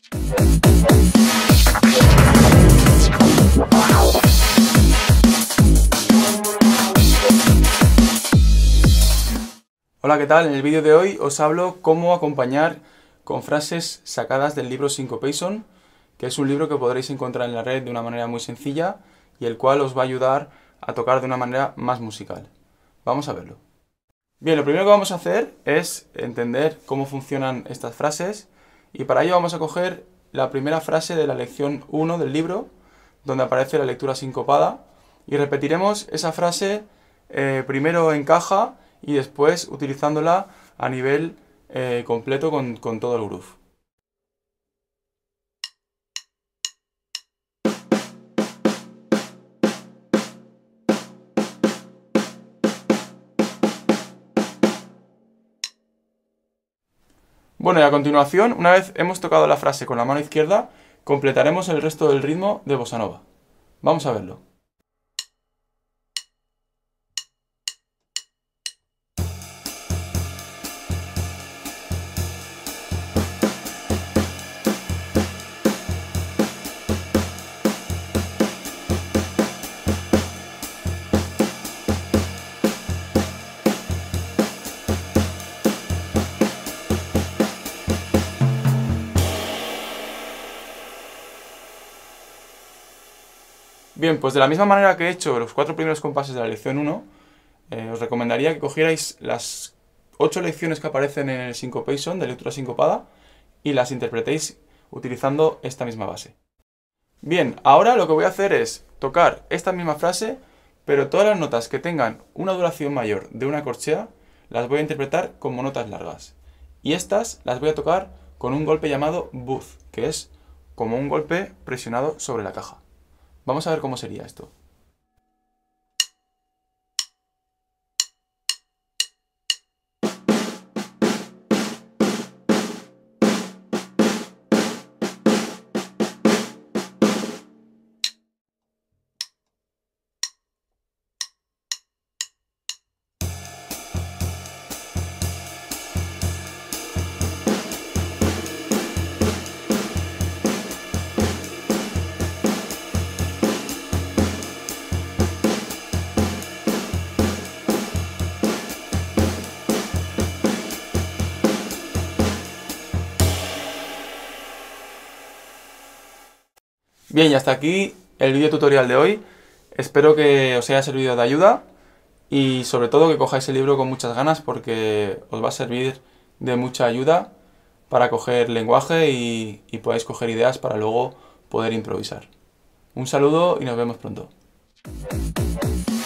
Hola, ¿qué tal? En el vídeo de hoy os hablo cómo acompañar con frases sacadas del libro Syncopation, que es un libro que podréis encontrar en la red de una manera muy sencilla y el cual os va a ayudar a tocar de una manera más musical. Vamos a verlo. Bien, lo primero que vamos a hacer es entender cómo funcionan estas frases y para ello vamos a coger la primera frase de la lección 1 del libro, donde aparece la lectura sincopada, y repetiremos esa frase primero en caja y después utilizándola a nivel completo con todo el groove. Bueno, y a continuación, una vez hemos tocado la frase con la mano izquierda, completaremos el resto del ritmo de bossa nova. Vamos a verlo. Bien, pues de la misma manera que he hecho los 4 primeros compases de la lección 1, os recomendaría que cogierais las 8 lecciones que aparecen en el Syncopation de lectura sincopada y las interpretéis utilizando esta misma base. Bien, ahora lo que voy a hacer es tocar esta misma frase, pero todas las notas que tengan una duración mayor de una corchea las voy a interpretar como notas largas. Y estas las voy a tocar con un golpe llamado buzz, que es como un golpe presionado sobre la caja. Vamos a ver cómo sería esto. Bien, y hasta aquí el vídeo tutorial de hoy. Espero que os haya servido de ayuda y sobre todo que cojáis el libro con muchas ganas porque os va a servir de mucha ayuda para coger lenguaje y podáis coger ideas para luego poder improvisar. Un saludo y nos vemos pronto.